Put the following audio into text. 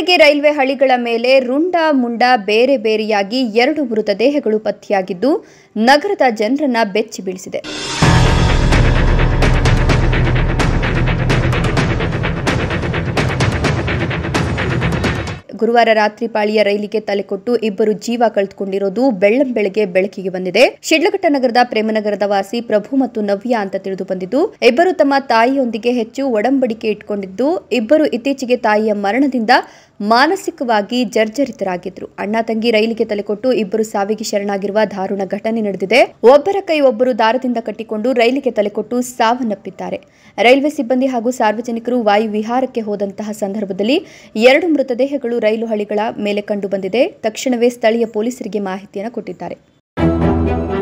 ಬೆಳಗ್ಗೆ ರೈಲ್ವೆ ಹಳಿಗಳ ಮೇಲೆ ರುಂಡ ಮುಂಡ ಬೇರೆ ಬೇರೆಯಾಗಿ 2 ಮೃತದೇಹಗಳು ಪತ್ತೆಯಾಗಿದ್ದು ನಗರದ ಜನರನ್ನ ಬೆಚ್ಚಿ ಬೀಳಿಸಿದೆ. ಗುರುವಾರ ರಾತ್ರಿ ಪಾಳಿಯ ರೈಲಿಗೆ ತಲೆಕೊಟ್ಟು ಇಬ್ಬರು ಜೀವ ಕಳೆದುಕೊಂಡಿರೋದು ಬೆಳ್ಳಂಬೆಳಗ್ಗೆ ಬೆಳಕಿಗೆ ಬಂದಿದೆ. ಶಿಡ್ಲಘಟ್ಟ ನಗರದ ಪ್ರೇಮನಗರದ ವಾಸಿ ಪ್ರಭು ಮತ್ತು ನವ್ಯ ಅಂತ ತಿಳಿದು ಬಂದಿದ್ದು, ಇಬ್ಬರು ತಮ್ಮ ತಾಯಿಯೊಂದಿಗೆ ಹೆಚ್ಚು ಒಡಂಬಡಿಕೆ ಇಟ್ಟುಕೊಂಡಿದ್ದು, ಇಬ್ಬರು ಇತ್ತೀಚೆಗೆ ತಾಯಿಯ ಮರಣದಿಂದ ಮಾನಸಿಕವಾಗಿ ಜರ್ಜರಿತರಾಗಿದ್ರು. ಅಣ್ಣ ತಂಗಿ ರೈಲಿಗೆ ತಲೆಕೊಟ್ಟು ಇಬ್ಬರು ಸಾವಿಗೆ ಶರಣಾಗಿರುವ ದಾರುಣ ಘಟನೆ ನಡೆದಿದೆ. ಒಬ್ಬರ ಕೈ ಒಬ್ಬರು ದಾರದಿಂದ ಕಟ್ಟಿಕೊಂಡು ರೈಲಿಗೆ ತಲೆಕೊಟ್ಟು ಸಾವನ್ನಪ್ಪಿದ್ದಾರೆ. ರೈಲ್ವೆ ಸಿಬ್ಬಂದಿ ಹಾಗೂ ಸಾರ್ವಜನಿಕರು ವಾಯು ವಿಹಾರಕ್ಕೆ ಹೋದಂತಹ ಸಂದರ್ಭದಲ್ಲಿ 2 ಮೃತದೇಹಗಳು ರೈಲು ಹಳಿಗಳ ಮೇಲೆ ಕಂಡು ಬಂದಿದೆ. ತಕ್ಷಣವೇ ಸ್ಥಳೀಯ ಪೊಲೀಸರಿಗೆ ಮಾಹಿತಿಯನ್ನು ಕೊಟ್ಟಿದ್ದಾರೆ.